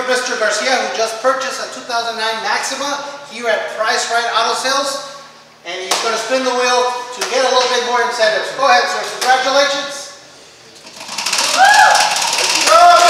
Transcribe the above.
Mr. Garcia, who just purchased a 2009 Maxima here at Price Right Auto Sales. And he's going to spin the wheel to get a little bit more incentives. Go ahead, sir. Congratulations. Woo!